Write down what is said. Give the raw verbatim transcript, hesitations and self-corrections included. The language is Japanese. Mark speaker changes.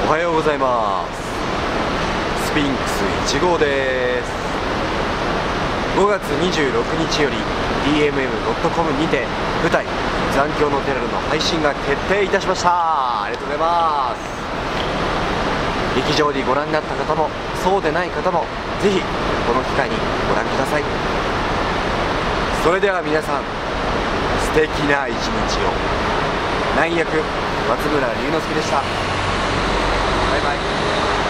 Speaker 1: おはようございます。スフィンクスいち号です。ごがつにじゅうろくにちより ディーエムエムドットコム にて舞台「残響のテラル」の配信が決定いたしました。ありがとうございます。劇場でご覧になった方もそうでない方もぜひこの機会にご覧ください。それでは皆さん、素敵な一日を。南役松村龍之介でした。バイバイ。